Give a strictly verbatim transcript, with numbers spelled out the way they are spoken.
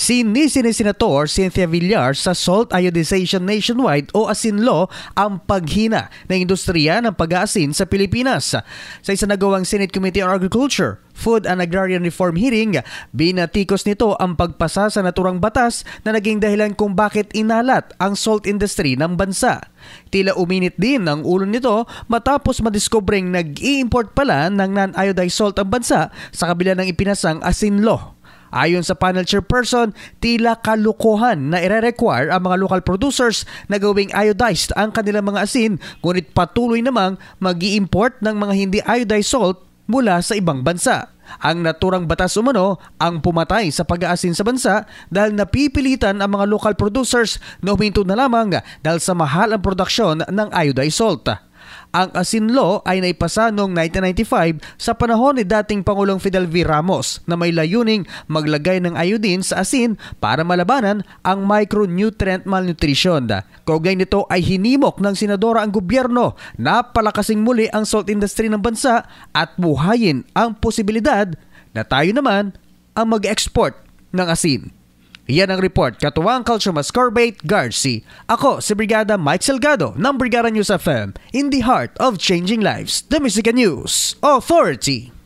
Sinisi ni Senator Cynthia Villar sa salt iodization nationwide o asin law ang paghina ng industriya ng pag-aasin sa Pilipinas. Sa isa nagawang Senate Committee on Agriculture, Food and Agrarian Reform hearing, binatikos nito ang pagpasa sa naturang batas na naging dahilan kung bakit inalat ang salt industry ng bansa. Tila uminit din ang ulo nito matapos madiskobring nag-i-import pala ng non-iodized salt ang bansa sa kabila ng ipinasang asin law. Ayon sa panel chairperson, tila kalukuhan na ire-require ang mga local producers na gawing iodized ang kanilang mga asin, ngunit patuloy namang mag-i-import ng mga hindi iodized salt mula sa ibang bansa. Ang naturang batas umano ang pumatay sa pag-aasin sa bansa dahil napipilitan ang mga local producers na huminto na lamang dahil sa mahal ang produksyon ng iodized salt. Ang asin law ay naipasa noong nineteen ninety-five sa panahon ni dating Pangulong Fidel V. Ramos na may layuning maglagay ng iodine sa asin para malabanan ang micronutrient malnutrition. Kaugnay nito ay hinimok ng senadora ang gobyerno na palakasing muli ang salt industry ng bansa at buhayin ang posibilidad na tayo naman ang mag-export ng asin. Yan ang report. Katuwang Culture Mascorbate, Garci. Ako si Brigada Mike Salgado ng Brigada News F M in the heart of changing lives. The Music News Authority.